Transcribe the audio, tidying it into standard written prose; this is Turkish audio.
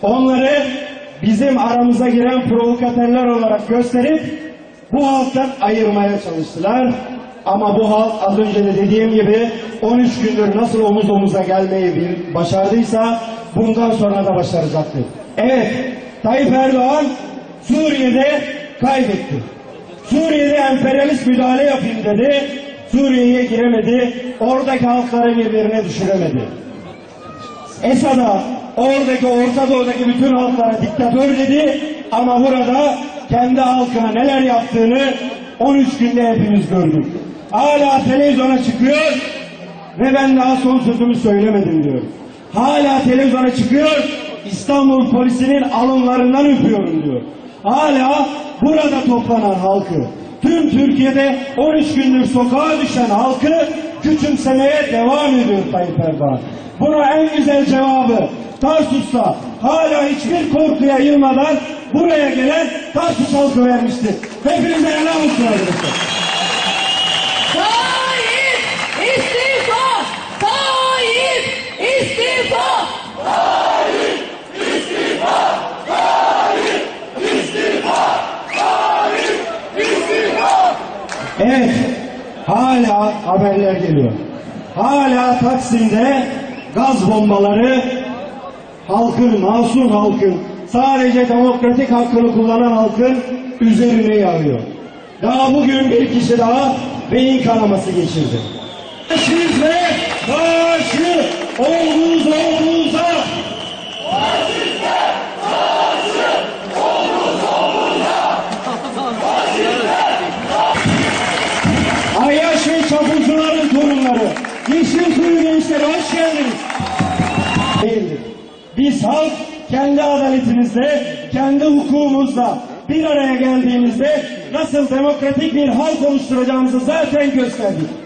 onları bizim aramıza giren provokatörler olarak gösterip bu halktan ayırmaya çalıştılar. Ama bu halk az önce de dediğim gibi 13 gündür nasıl omuz omuza gelmeyi başardıysa bundan sonra da başaracaktır. Evet, Tayyip Erdoğan Suriye'de kaybetti. Suriye'de emperyalist müdahale yapayım dedi. Suriye'ye giremedi. Oradaki halkları birbirine düşüremedi. Esad'a, oradaki Orta Doğu'daki bütün halklara diktatör dedi. Ama burada kendi halkına neler yaptığını 13 günde hepimiz gördük. Hala televizyona çıkıyor ve ben daha son sözümü söylemedim diyor. Hala televizyona çıkıyor, İstanbul polisinin alınlarından öpüyorum diyor. Hala burada toplanan halkı, tüm Türkiye'de 13 gündür sokağa düşen halkı küçümsemeye devam ediyor Tayyip Erdoğan. Buna en güzel cevabı Tarsus'ta hala hiçbir korku yayılmadan buraya gelen Tarsus halkı vermiştir. Hepinize helal olsun arkadaşlar. Tayyip istifa! Tayyip istifa! Tayyip istifa! Tayyip istifa! Tayyip istifa! Evet, hala haberler geliyor. Hala Taksim'de gaz bombaları halkın, masum halkın, sadece demokratik hakkını kullanan halkın üzerine yağıyor. Daha bugün bir kişi daha beyin kanaması geçirdi. Faşizme karşı omuz omuza! Faşizme karşı omuz omuza! Faşizme Ayyaş ve çapulcuların torunları, Yeşilköy gençleri hoş geldiniz. Değildir. Biz halk kendi adaletimizle, kendi hukukumuzla bir araya geldiğimizde nasıl demokratik bir halk oluşturacağımızı zaten gösterdik.